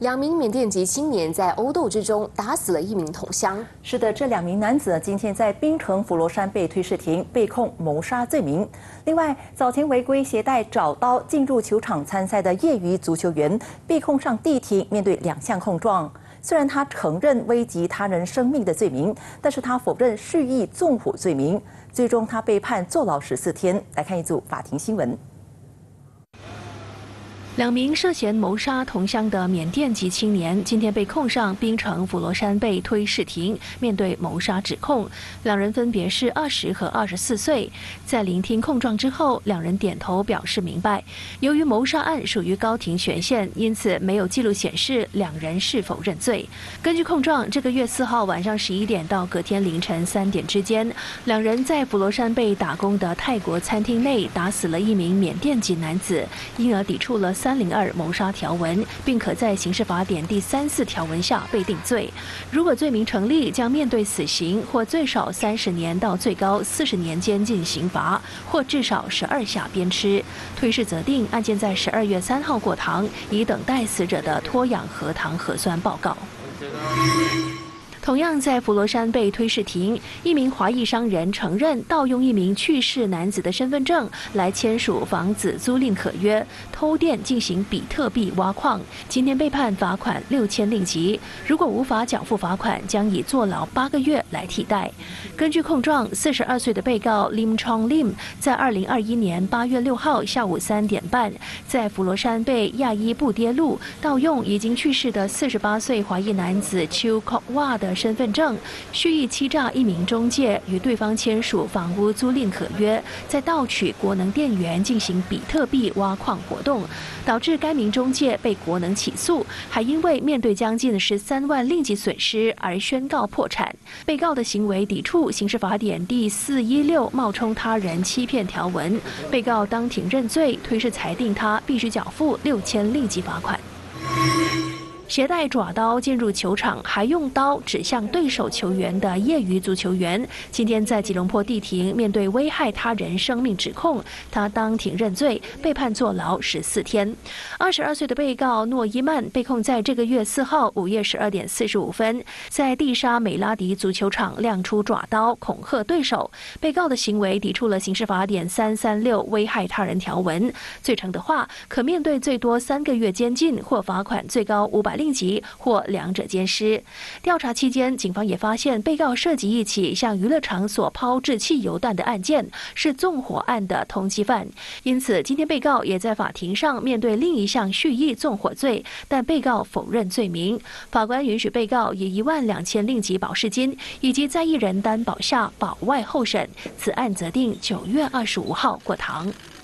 2名缅甸籍青年在殴斗之中打死了1名同乡。 是的，这2名男子今天在槟城佛罗山贝推事庭被控谋杀罪名。另外，早前违规携带爪刀进入球场参赛的业余足球员被控上地庭，面对2项控状。虽然他承认危及他人生命的罪名，但是他否认蓄意纵火罪名。最终，他被判坐牢14天。来看一组法庭新闻。 2名涉嫌谋杀同乡的缅甸籍青年今天被控上槟城佛罗山贝推事庭，面对谋杀指控。2人分别是20和24岁。在聆听控状之后，2人点头表示明白。由于谋杀案属于高庭权限，因此没有记录显示2人是否认罪。根据控状，这个月4号晚上11点到隔天凌晨3点之间，2人在佛罗山贝打工的泰国餐厅内打死了1名缅甸籍男子，因而抵触了302谋杀条文，并可在刑事法典第34条文下被定罪。如果罪名成立，将面对死刑或最少30年到最高40年监禁刑罚，或至少12下鞭笞。推事责定案件在12月3号过堂，以等待死者的脱氧核糖核酸报告。 同样在佛罗山贝推事庭，1名华裔商人承认盗用1名去世男子的身份证来签署房子租赁合约，偷电进行比特币挖矿。今天被判罚款6000令吉，如果无法缴付罚款，将以坐牢8个月来替代。根据控状，42岁的被告 Lim Chong Lim 在2021年8月6号下午3点半，在佛罗山贝亚伊布跌路盗用已经去世的48岁华裔男子 Chiu Kok Wa 的 身份证，蓄意欺诈1名中介，与对方签署房屋租赁合约，再盗取国能电源进行比特币挖矿活动，导致该名中介被国能起诉，还因为面对将近13万令吉损失而宣告破产。被告的行为抵触刑事法典第416冒充他人欺骗条文，被告当庭认罪，推事裁定他必须缴付6000令吉罚款。 携带爪刀进入球场，还用刀指向对手球员的业余足球员，今天在吉隆坡地庭面对危害他人生命指控，他当庭认罪，被判坐牢14天。22岁的被告诺伊曼被控在这个月4号午夜12点45分，在蒂莎美拉迪足球场亮出爪刀恐吓对手。被告的行为抵触了刑事法典336危害他人条文，罪成的话，可面对最多3个月监禁或罚款最高500令吉或2者兼施。调查期间，警方也发现被告涉及一起向娱乐场所抛掷汽油弹的案件，是纵火案的通缉犯。因此，今天被告也在法庭上面对另一项蓄意纵火罪，但被告否认罪名。法官允许被告以12000令吉保释金以及在一人担保下保外候审。此案择定9月25号过堂。